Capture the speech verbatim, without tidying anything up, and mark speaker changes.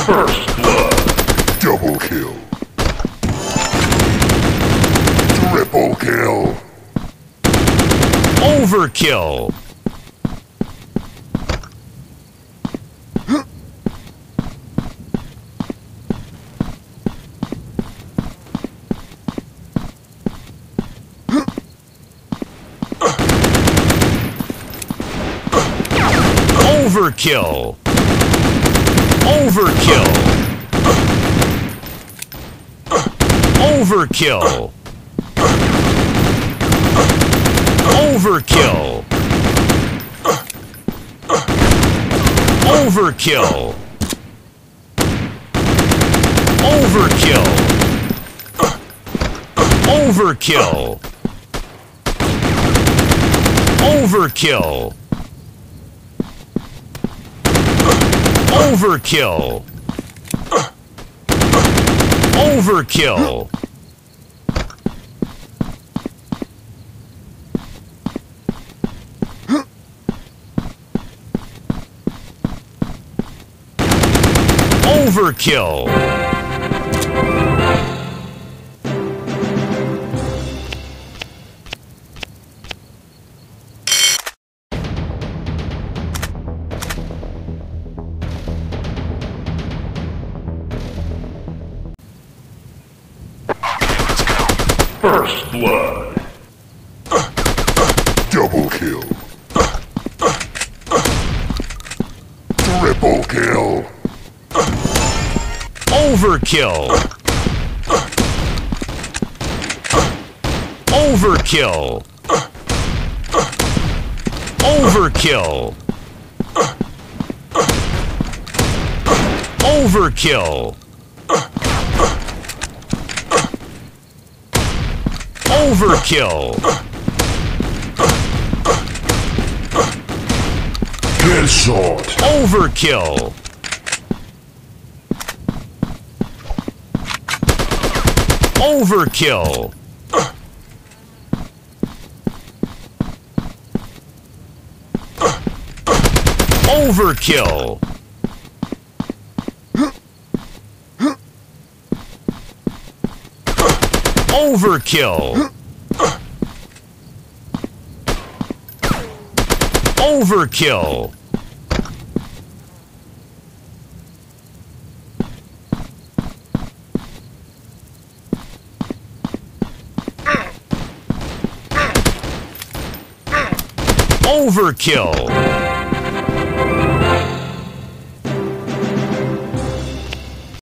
Speaker 1: First blood. Double kill. Triple kill.
Speaker 2: Overkill. Overkill. Overkill. Overkill. Overkill. Overkill. Overkill. Overkill. Overkill. Overkill. Overkill. Overkill.
Speaker 1: First blood. Double kill. Triple kill.
Speaker 2: Overkill. Overkill. Overkill. Overkill. Overkill.
Speaker 1: Headshot.
Speaker 2: Overkill. Overkill. Overkill. Overkill. Overkill. Overkill.